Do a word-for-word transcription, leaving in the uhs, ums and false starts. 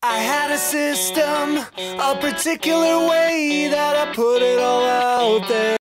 I had a system, a particular way that I put it all out there.